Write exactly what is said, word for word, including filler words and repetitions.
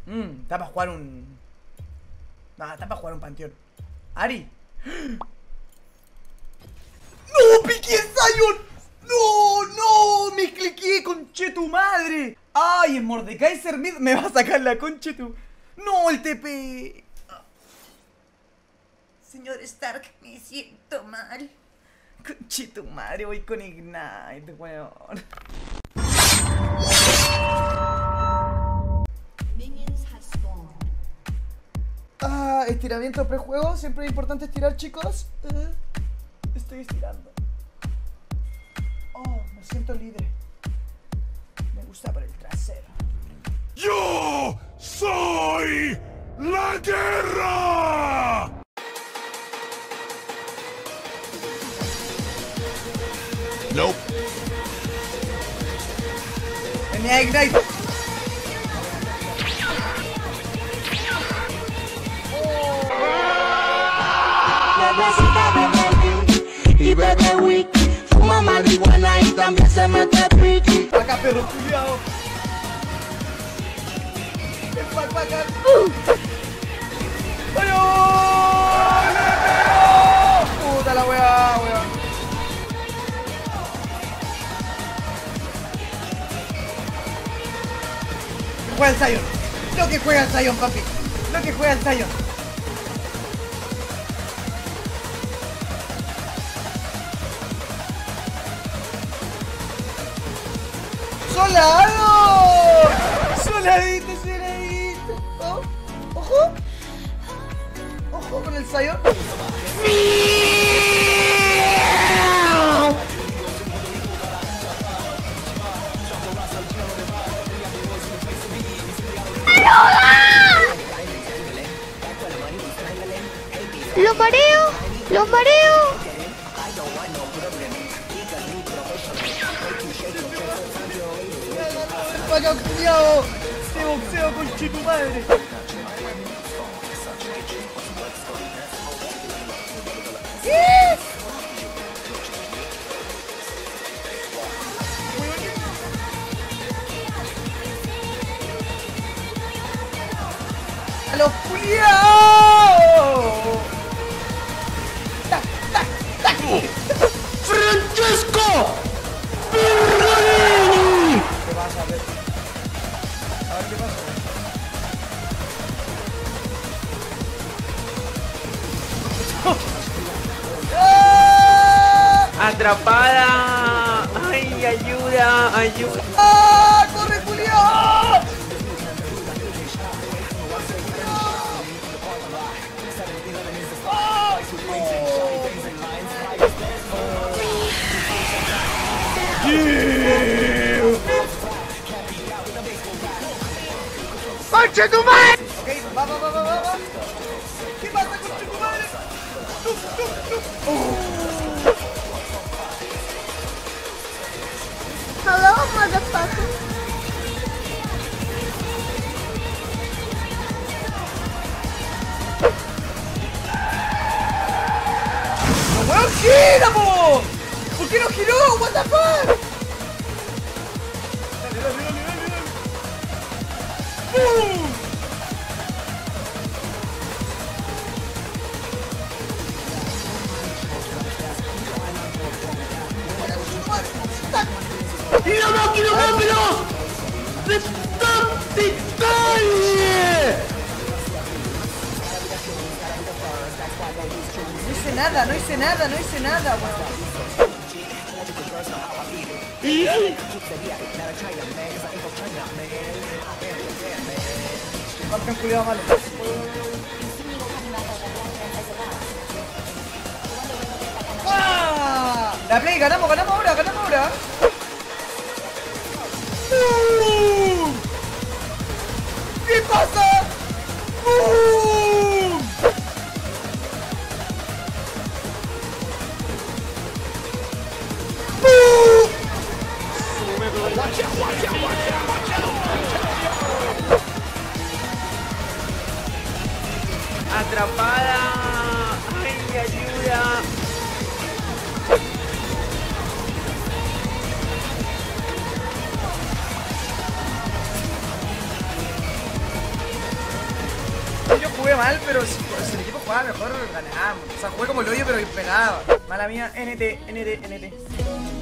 Mmm, está para jugar un... No, está para jugar un panteón. Ari. ¡No! ¡Piqué Zion! ¡No! ¡No! ¡Me cliqué, conche tu madre! ¡Ay! En Mordekaiser Mid me va a sacar la conche tu... ¡No! El T P. Señor Stark, me siento mal. Conche tu madre, voy con Ignite, weón. Ah, estiramiento prejuego. Siempre es importante estirar, chicos. Uh, estoy estirando. Oh, me siento libre. Me gusta por el trasero. ¡Yo soy la guerra! Nope. Tenía Ignite. Y bebe wiki, fuma marihuana y también se mete piqui. Acá, perro culiao. Ven pa' acá, acá. ¡Ay, no! ¡Puta la weá, weón! Que juega el Zion. Lo que juega el Zion, papi. Lo que juega el Zion. ¡Solado! ¡Soladito, soladito! Oh, ¡ojo! ¡Ojo con el Zion! ¡Lo mareo! ¡Lo mareo! ¡Vaya culiao! ¡Te boxeo con tu madre! ¡Sí! ¡A los culiao! ¡Tac, tac, tac! ¡Francesco! ¿Qué vas a ver? A ver qué pasa. ¡Ah! ¡Atrapada! ¡Ay, ayuda! ¡Ayuda! ¡Ah! ¡Corre, culiao! ¡Conche tu madre! Ok, va, va, va, va, va, va. ¿Qué pasa con tu madre? ¡Tú, tú, tú! Hello, motherfucker. ¡No, weón, gira, po! ¿Por qué no giró? What the fuck? Dale, dale, dale, dale, dale. ¡Bum! ¡Y la máquina rápido! ¡De Tactical! No hice nada, no hice nada, no hice nada, weón. Campeón culiao malo. ¡Ah! La play, ganamos, ganamos ahora, ganamos ahora. ¡Uh! ¿Qué pasa? ¡Uh! ¡Atrapada! ¡Ay, ayuda! Yo jugué mal, pero si, si el equipo jugaba mejor, ganábamos. O sea, jugué como el hoyo, pero pegaba. Mala mía, N T, N T, N T.